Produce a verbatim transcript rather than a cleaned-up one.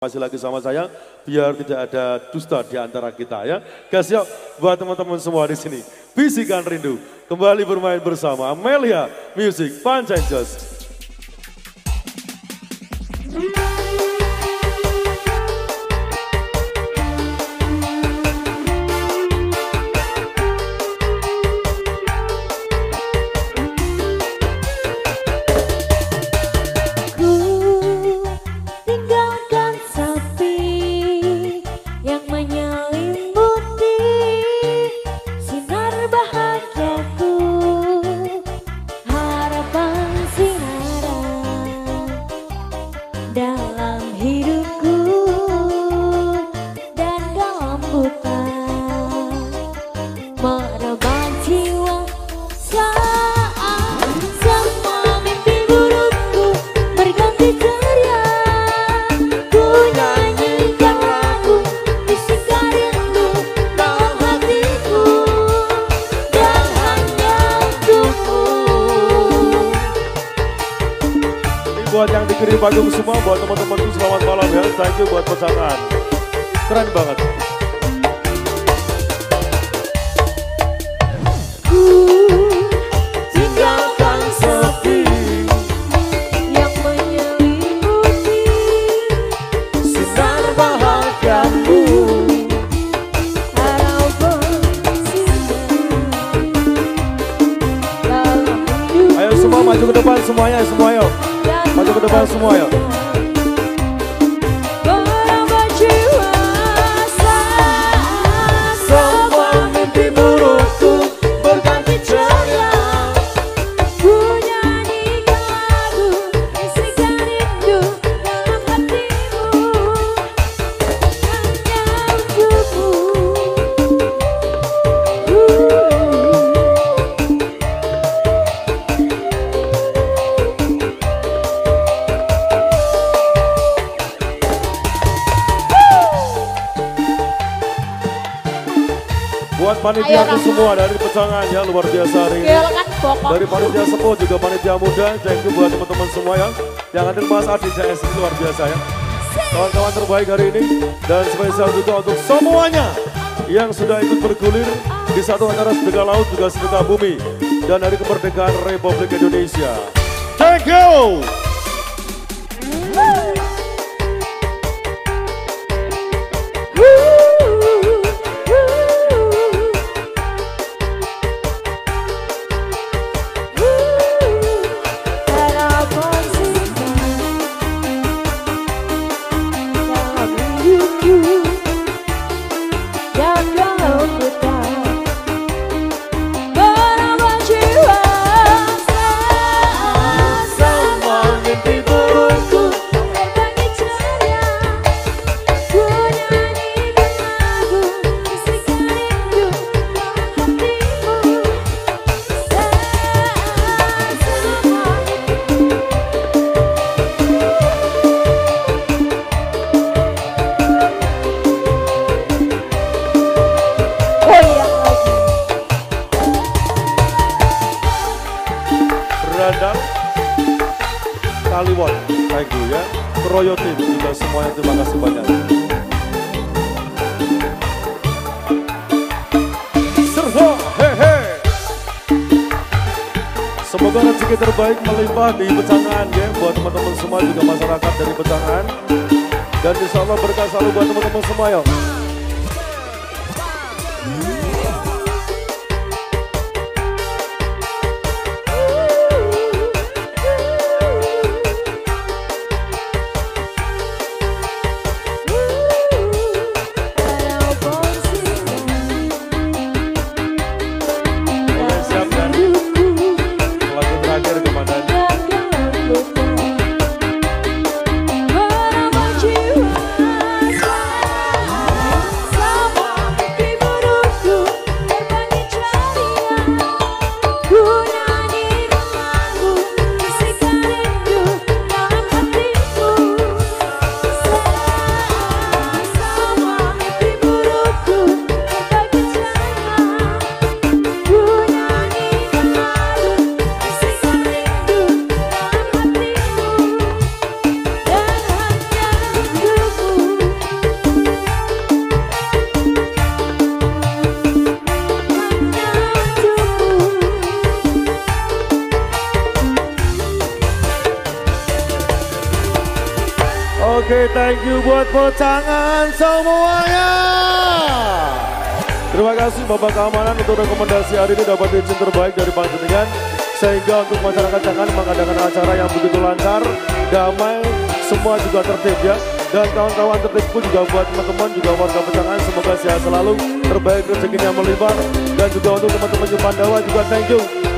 Masih lagi sama saya, biar tidak ada dusta di antara kita ya. Kasih yuk buat teman-teman semua di sini. Bisikan Rindu kembali bermain bersama Amelia Music Pancen Jos. Dalam hidupku dan dalam hutan merebak jiwa saat semua mimpi burukku berganti ceria. Ku nyanyikan lagu bisikan rindu dalam hatiku dan hanya untukmu. Buat yang dikirim panggung semua, buat teman-temanku selamat malam ya. Thank you buat pesanan. Keren banget. Ku tinggalkan sepi yang menyelimuti sinar bahagiamu. Harapan dalam hidup. Ayo semua maju ke depan semuanya, semua yuk. Maju ke depan semua ya. Berambah jiwa saat semua mimpi burukku berganti ceria. Ku nyanyikan lagu bisikan rindu dalam hatimu hanya untukmu. Buat panitia semua dari pecangan ya, luar biasa hari ini. Dari panitia sepuh juga panitia muda, thank you buat teman-teman semua ya. Yang hadir Mas Adi J S ini luar biasa ya. Kawan-kawan terbaik hari ini. Dan spesial juga untuk semuanya yang sudah ikut bergulir di satu antara sedekah laut juga sedekah bumi. Dan hari kemerdekaan Republik Indonesia. Thank you. Radar Kaliwon, thank you ya. Royoti juga semuanya, terima kasih banyak. Servo, hehe. Semoga rezeki terbaik melimpah di Pecangan ya, buat teman-teman semua juga masyarakat dari Pecangan. Dan insya Allah berkah selalu buat teman-teman semua ya. Ku Oke, thank you buat pecangan semuanya. Terima kasih Bapak Keamanan untuk rekomendasi hari ini dapat izin terbaik dari Panjenengan. Sehingga untuk masyarakat jangan mengadakan acara yang begitu lancar, damai, semua juga tertib ya. Dan kawan-kawan tertib pun juga buat teman-teman juga warga Pecangan semoga sehat selalu, terbaik rezekinya melimpah. Dan juga untuk teman-teman Pandawa juga thank you.